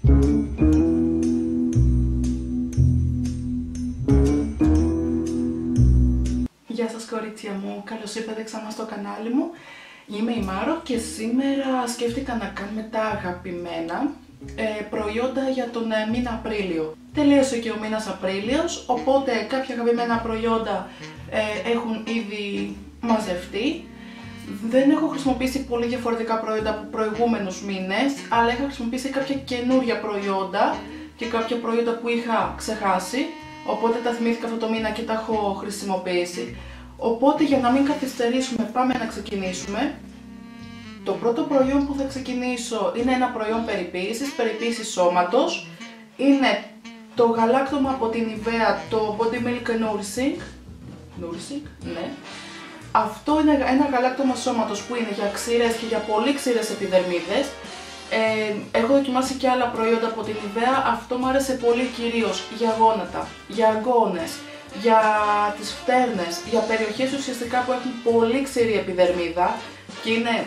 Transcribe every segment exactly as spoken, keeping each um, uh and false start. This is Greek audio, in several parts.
Γεια σας κορίτσια μου, καλώς ήρθατε ξανά στο κανάλι μου. Είμαι η Μάρο και σήμερα σκέφτηκα να κάνουμε τα αγαπημένα ε, προϊόντα για τον ε, μήνα Απρίλιο. Τελείωσε και ο μήνας Απρίλιος, οπότε κάποια αγαπημένα προϊόντα ε, έχουν ήδη μαζευτεί. Δεν έχω χρησιμοποιήσει πολύ διαφορετικά προϊόντα από προηγούμενους μήνες, αλλά είχα χρησιμοποιήσει κάποια καινούρια προϊόντα και κάποια προϊόντα που είχα ξεχάσει. Οπότε τα θυμήθηκα αυτό το μήνα και τα έχω χρησιμοποιήσει. Οπότε για να μην καθυστερήσουμε πάμε να ξεκινήσουμε. Το πρώτο προϊόν που θα ξεκινήσω είναι ένα προϊόν περιποίησης, περιποίησης σώματος. Είναι το γαλάκτωμα από την Nivea, το Body Milk Nourishing. Nourishing, ναι. Αυτό είναι ένα γαλάκτωμα σώματος που είναι για ξηρές και για πολύ ξηρές επιδερμίδες. Ε, έχω δοκιμάσει και άλλα προϊόντα από την Nivea, αυτό μου άρεσε πολύ κυρίως για γόνατα, για αγκώνες, για τις φτέρνες, για περιοχές ουσιαστικά που έχουν πολύ ξηρή επιδερμίδα και είναι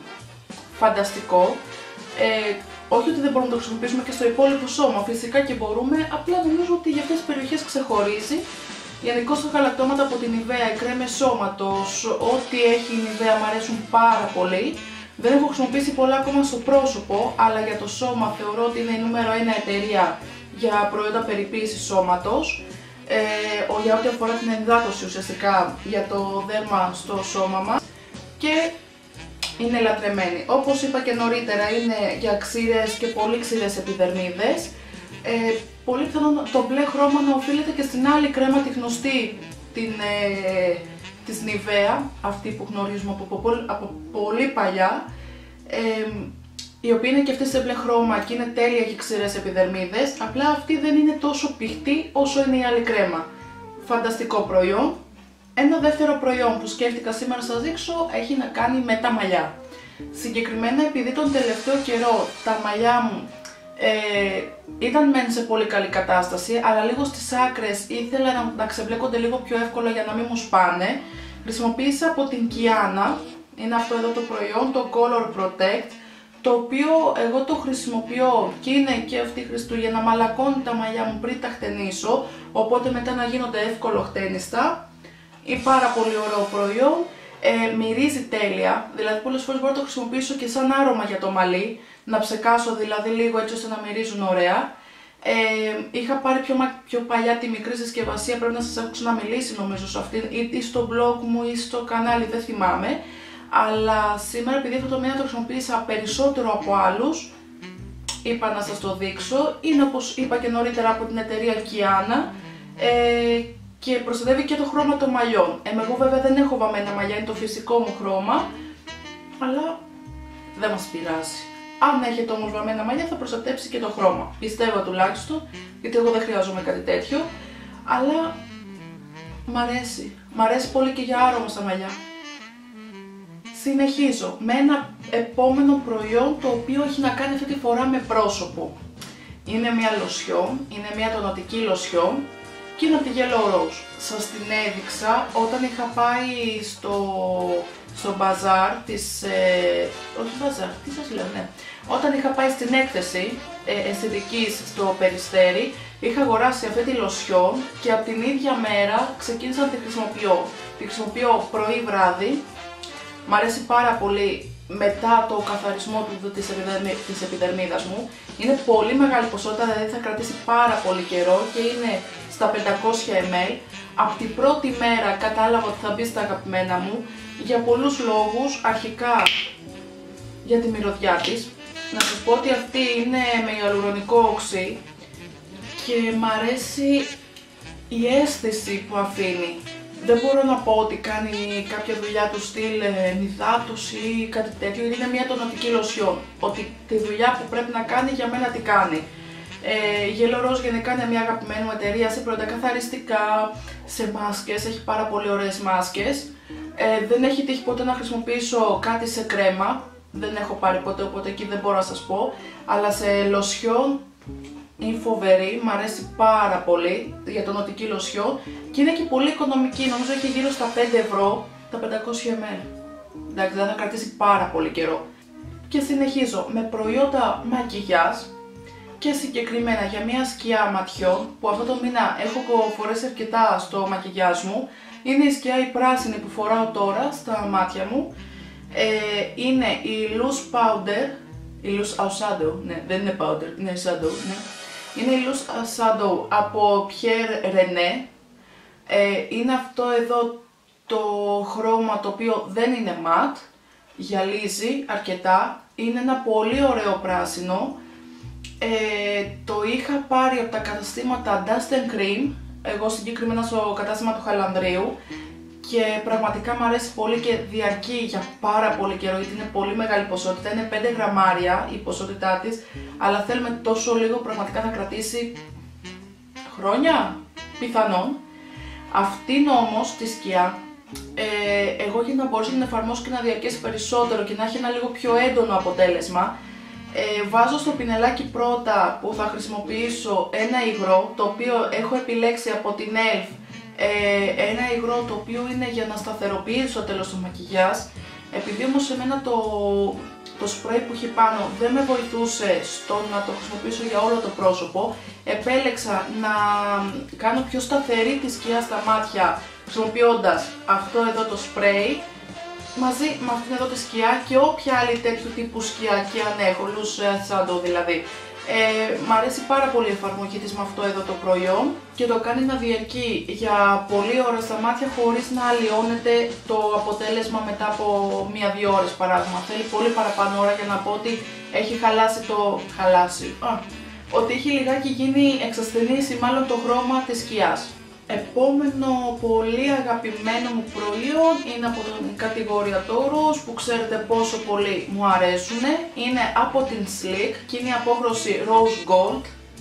φανταστικό. Ε, όχι ότι δεν μπορούμε να το χρησιμοποιήσουμε και στο υπόλοιπο σώμα, φυσικά και μπορούμε, απλά νομίζω ότι για αυτές τις περιοχές ξεχωρίζει. Γενικώς τα γαλακτώματα από την Nivea, οι κρέμες σώματος, ό,τι έχει η Nivea μου αρέσουν πάρα πολύ. Δεν έχω χρησιμοποιήσει πολλά ακόμα στο πρόσωπο, αλλά για το σώμα θεωρώ ότι είναι η νούμερο ένα εταιρεία για προϊόντα περιποίησης σώματος. Ε, για ό,τι αφορά την ενυδάτωση ουσιαστικά για το δέρμα στο σώμα μας. Και είναι λατρεμένη. Όπως είπα και νωρίτερα, είναι για ξηρές και πολύ ξηρές επιδερμίδες. Ε, πολύ πιθανόν το μπλε χρώμα να οφείλεται και στην άλλη κρέμα τη γνωστή, την, ε, της Nivea, αυτή που γνωρίζουμε από, από, από πολύ παλιά, ε, η οποία είναι και αυτή σε μπλε χρώμα και είναι τέλεια για ξηρές επιδερμίδες, απλά αυτή δεν είναι τόσο πηχτή όσο είναι η άλλη κρέμα. Φανταστικό προϊόν. Ένα δεύτερο προϊόν που σκέφτηκα σήμερα να σας δείξω έχει να κάνει με τα μαλλιά. Συγκεκριμένα επειδή τον τελευταίο καιρό τα μαλλιά μου ε, ήταν μεν σε πολύ καλή κατάσταση, αλλά λίγο στις άκρες ήθελα να, να ξεμπλέκονται λίγο πιο εύκολα για να μην μου σπάνε. Χρησιμοποίησα από την Kiana, είναι αυτό εδώ το προϊόν, το Color Protect, το οποίο εγώ το χρησιμοποιώ και είναι και αυτή χρηστού για να μαλακώνει τα μαλλιά μου πριν τα χτενίσω, οπότε μετά να γίνονται εύκολο χτένιστα. Είναι πάρα πολύ ωραίο προϊόν, ε, μυρίζει τέλεια, δηλαδή πολλές φορές μπορώ να το χρησιμοποιήσω και σαν άρωμα για το μαλλί, να ψεκάσω δηλαδή λίγο έτσι ώστε να μυρίζουν ωραία. Ε, είχα πάρει πιο, πιο παλιά τη μικρή συσκευασία, πρέπει να σας έχω ξαναμιλήσει νομίζω σε αυτήν, ή στο blog μου ή στο κανάλι, δεν θυμάμαι. Αλλά σήμερα επειδή αυτό το μήνα το χρησιμοποίησα περισσότερο από άλλους, είπα να σας το δείξω. Είναι όπως είπα και νωρίτερα από την εταιρεία Kiana ε, και προστατεύει και το χρώμα των μαλλιών. Ε, εγώ βέβαια δεν έχω βαμμένα μαλλιά, είναι το φυσικό μου χρώμα, αλλά δεν μας πειράζει. Αν έχετε όμως βαμμένα μαλλιά θα προστατέψει και το χρώμα, πιστεύω τουλάχιστον, γιατί εγώ δεν χρειάζομαι κάτι τέτοιο, αλλά μ' αρέσει, μ' αρέσει πολύ και για άρωμα στα μαλλιά. Συνεχίζω με ένα επόμενο προϊόν το οποίο έχει να κάνει αυτή τη φορά με πρόσωπο. Είναι μια λοσιόν, είναι μια τονωτική λοσιόν και είναι από τη Yellow Rose. Σας την έδειξα όταν είχα πάει στο, στο μπαζάρ της, ε, όχι μπαζάρ, τι σας λέω, ναι. Όταν είχα πάει στην έκθεση ε, αισθητικής στο Περιστέρι, είχα αγοράσει αυτή τη λοσιόν και από την ίδια μέρα ξεκίνησα να τη χρησιμοποιώ. Τη χρησιμοποιώ πρωί βράδυ. Μ' αρέσει πάρα πολύ μετά το καθαρισμό του της, επιδερμί, της επιδερμίδας μου. Είναι πολύ μεγάλη ποσότητα, δηλαδή θα κρατήσει πάρα πολύ καιρό και είναι στα πεντακόσια μιλιλίτρα. Από την πρώτη μέρα κατάλαβα ότι θα μπει στα αγαπημένα μου για πολλούς λόγους. Αρχικά για τη μυρωδιά της. Να σας πω ότι αυτή είναι με υαλουρονικό οξύ και μ' αρέσει η αίσθηση που αφήνει. Δεν μπορώ να πω ότι κάνει κάποια δουλειά του στυλ ενυδάτωση ή κάτι τέτοιο, είναι μια τονωτική λοσιόν. Ότι τη δουλειά που πρέπει να κάνει για μένα τη κάνει. Ε, η Yellow Rose γενικά είναι μια αγαπημένη μου εταιρεία σε προϊόντα καθαριστικά, σε μάσκες, έχει πάρα πολύ ωραίες μάσκες. Ε, δεν έχει τύχει ποτέ να χρησιμοποιήσω κάτι σε κρέμα, δεν έχω πάρει ποτέ, οπότε εκεί δεν μπορώ να σας πω. Αλλά σε λοσιόν είναι φοβερή, μου αρέσει πάρα πολύ για τονωτική λοσιόν και είναι και πολύ οικονομική, νομίζω έχει γύρω στα πέντε ευρώ τα πεντακόσια μιλιλίτρα. Εντάξει, δεν θα κρατήσει πάρα πολύ καιρό. Και συνεχίζω με προϊόντα μακιγιάζ και συγκεκριμένα για μια σκιά ματιών που αυτό το μήνα έχω φορέσει αρκετά στο μακιγιάζ μου. Είναι η σκιά η πράσινη που φοράω τώρα στα μάτια μου. Ε, είναι η Loose Powder, η Loose Eyeshadow, ναι, δεν είναι powder, είναι shadow, ναι. Είναι η Loose Eyeshadow από Pierre René. Ε, είναι αυτό εδώ το χρώμα το οποίο δεν είναι matte, γυαλίζει αρκετά, είναι ένα πολύ ωραίο πράσινο. Ε, το είχα πάρει από τα καταστήματα Dust and Cream, εγώ συγκεκριμένα στο κατάστημα του Χαλανδρίου, και πραγματικά μου αρέσει πολύ και διαρκεί για πάρα πολύ καιρό, γιατί είναι πολύ μεγάλη ποσότητα, είναι πέντε γραμμάρια η ποσότητά της, αλλά θέλουμε τόσο λίγο, πραγματικά θα κρατήσει χρόνια, πιθανόν. Αυτήν όμως τη σκιά, ε, εγώ για να μπορέσω να την εφαρμόσω και να διαρκέσει περισσότερο και να έχει ένα λίγο πιο έντονο αποτέλεσμα, ε, βάζω στο πινελάκι πρώτα που θα χρησιμοποιήσω ένα υγρό, το οποίο έχω επιλέξει από την Elf, ε, ένα υγρό το οποίο είναι για να σταθεροποιήσει στο τέλος το μακιγιάζ. Επειδή όμως εμένα το, το σπρέι που έχει πάνω δεν με βοηθούσε στο να το χρησιμοποιήσω για όλο το πρόσωπο, επέλεξα να κάνω πιο σταθερή τη σκιά στα μάτια χρησιμοποιώντας αυτό εδώ το σπρέι μαζί με αυτήν εδώ τη σκιά και όποια άλλη τέτοιου τύπου σκιά και αν έχω, loose shadow δηλαδή. Ε, μ' αρέσει πάρα πολύ η εφαρμογή της με αυτό εδώ το προϊόν και το κάνει να διαρκεί για πολλή ώρα στα μάτια χωρίς να αλλοιώνεται το αποτέλεσμα μετά από μία-δύο ώρες παράδειγμα. Θέλει πολύ παραπάνω ώρα για να πω ότι έχει χαλάσει το... χαλάσει... Α, ότι έχει λιγάκι γίνει εξασθενήσει μάλλον το χρώμα της σκιάς. Επόμενο πολύ αγαπημένο μου προϊόν είναι από την κατηγορία Taurus που ξέρετε πόσο πολύ μου αρέσουν. Είναι από την Sleek και είναι η απόχρωση Rose Gold.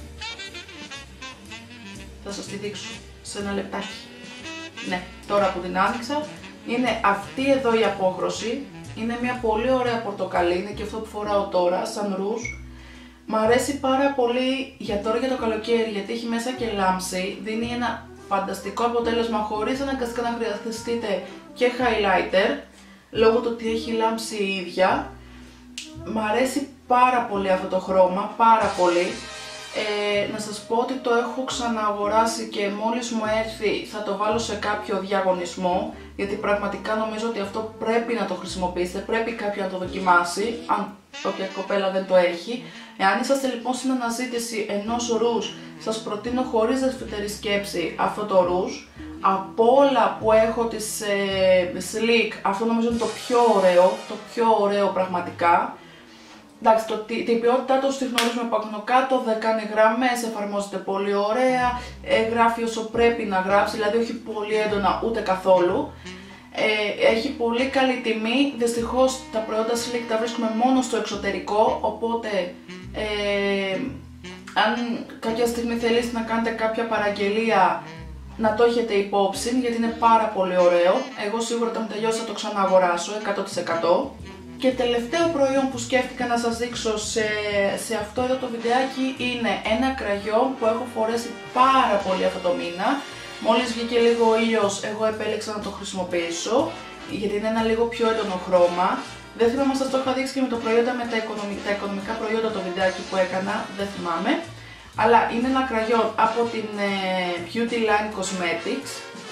Θα σας τη δείξω σε ένα λεπτάκι. Ναι, τώρα που την άνοιξα. Είναι αυτή εδώ η απόχρωση. Είναι μια πολύ ωραία πορτοκαλί, είναι και αυτό που φοράω τώρα, σαν ρούζ. Μ' αρέσει πάρα πολύ για τώρα για το καλοκαίρι γιατί έχει μέσα και λάμψη. Δίνει ένα φανταστικό αποτέλεσμα χωρίς αναγκαστικά να χρειαστείτε και highlighter λόγω του ότι έχει λάμψει η ίδια. Μ' αρέσει πάρα πολύ αυτό το χρώμα, πάρα πολύ. Ε, να σας πω ότι το έχω ξανααγοράσει και μόλις μου έρθει θα το βάλω σε κάποιο διαγωνισμό, γιατί πραγματικά νομίζω ότι αυτό πρέπει να το χρησιμοποιήσετε, πρέπει κάποιο να το δοκιμάσει, αν όποια κοπέλα δεν το έχει. Εάν είσαστε λοιπόν στην αναζήτηση ενός ρούζ, σας προτείνω χωρίς δεύτερη σκέψη αυτό το ρούζ. Από όλα που έχω της ε, Sleek, αυτό νομίζω είναι το πιο ωραίο, το πιο ωραίο πραγματικά. Εντάξει, το, την ποιότητά του τη γνωρίζουμε από άνω κάτω, δεν κάνει γραμμές, εφαρμόζεται πολύ ωραία, ε, γράφει όσο πρέπει να γράψει, δηλαδή όχι πολύ έντονα ούτε καθόλου. Ε, έχει πολύ καλή τιμή, δυστυχώς τα προϊόντα Sleek τα βρίσκουμε μόνο στο εξωτερικό, οπότε ε, αν κάποια στιγμή θέλετε να κάνετε κάποια παραγγελία να το έχετε υπόψη, γιατί είναι πάρα πολύ ωραίο. Εγώ σίγουρα όταν τελειώσει θα το ξανααγοράσω εκατό τοις εκατό. Και τελευταίο προϊόν που σκέφτηκα να σας δείξω σε, σε αυτό εδώ το βιντεάκι είναι ένα κραγιόν που έχω φορέσει πάρα πολύ αυτό το μήνα. Μόλις βγήκε λίγο ο ήλιος, εγώ επέλεξα να το χρησιμοποιήσω, γιατί είναι ένα λίγο πιο έντονο χρώμα. Δεν θυμάμαι αν σας το είχα δείξει και με το προϊόντα με τα, οικονομικά, τα οικονομικά προϊόντα το βιντεάκι που έκανα, δεν θυμάμαι. Αλλά είναι ένα κραγιόν από την ε, Beauty Line Cosmetics.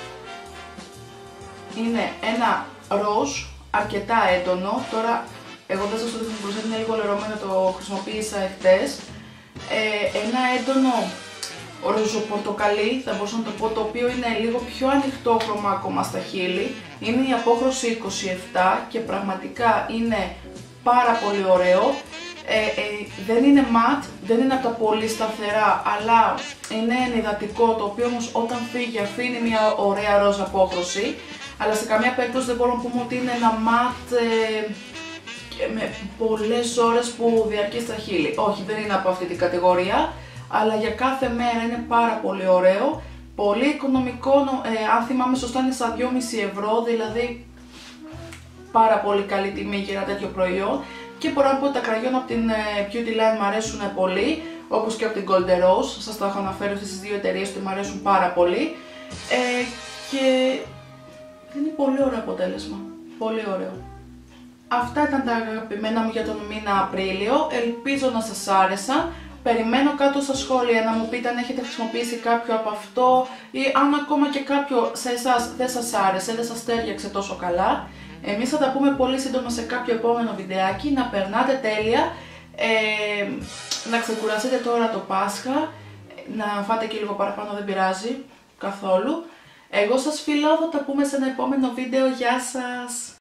Είναι ένα ροζ, αρκετά έντονο. Τώρα εγώ δεν σας το δείχνω μπροστά, είναι λίγο λερωμένο, το χρησιμοποίησα εχθές. Ε, ένα έντονο ροζοπορτοκαλί, θα μπορούσα να το πω, το οποίο είναι λίγο πιο ανοιχτό χρώμα ακόμα στα χείλη. Είναι η απόχρωση είκοσι επτά και πραγματικά είναι πάρα πολύ ωραίο. Ε, ε, δεν είναι ματ, δεν είναι από τα πολύ σταθερά, αλλά είναι ενυδατικό, το οποίο όμως όταν φύγει αφήνει μια ωραία ροζ απόχρωση. Αλλά σε καμία περίπτωση δεν μπορούμε να πούμε ότι είναι ένα ματ ε, με πολλές ώρες που διαρκεί στα χείλη. Όχι, δεν είναι από αυτή την κατηγορία, αλλά για κάθε μέρα είναι πάρα πολύ ωραίο. Πολύ οικονομικό, ε, αν θυμάμαι σωστά είναι στα δυόμισι ευρώ, δηλαδή πάρα πολύ καλή τιμή για ένα τέτοιο προϊόν. Και μπορώ να πω ότι τα κραγιόν από την Beauty Line μου αρέσουν πολύ, όπως και από την Golden Rose, σας τα έχω αναφέρει στις δύο εταιρείες ότι μου αρέσουν πάρα πολύ. Ε, και είναι πολύ ωραίο αποτέλεσμα, πολύ ωραίο. Αυτά ήταν τα αγαπημένα μου για τον μήνα Απρίλιο, ελπίζω να σας άρεσαν. Περιμένω κάτω στα σχόλια να μου πείτε αν έχετε χρησιμοποιήσει κάποιο από αυτό ή αν ακόμα και κάποιο σε εσάς δεν σας άρεσε, δεν σας τέριαξε τόσο καλά. Εμείς θα τα πούμε πολύ σύντομα σε κάποιο επόμενο βιντεάκι. Να περνάτε τέλεια, ε, να ξεκουραστείτε τώρα το Πάσχα, να φάτε και λίγο παραπάνω, δεν πειράζει καθόλου. Εγώ σας φιλώ, θα τα πούμε σε ένα επόμενο βίντεο. Γεια σας!